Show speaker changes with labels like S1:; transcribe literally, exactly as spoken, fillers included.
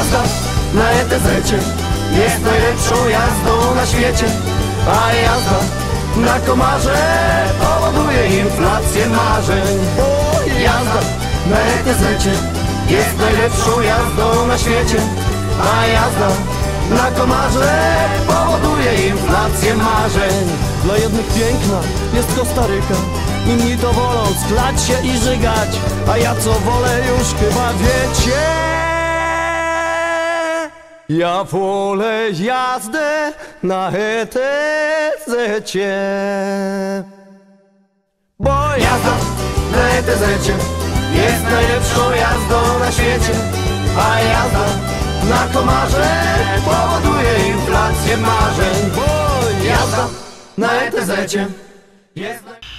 S1: Jazda na E T Z-cie jest najlepszą jazdą na świecie, a jazda na komarze powoduje inflację marzeń. Bo jazda na E T Z-cie jest najlepszą jazdą na świecie, a jazda na komarze powoduje inflację marzeń.
S2: Dla jednych piękna jest Kostaryka, inni to wolą sklać się i żygać, a ja co wolę już chyba wiecie. Ja wolę jazdę na E T Z-cie.
S1: Bo jazda na E T Z-cie jest najlepszą jazdą na świecie, a jazda na komarze powoduje inflację marzeń. Bo jazda na E T Z-cie jest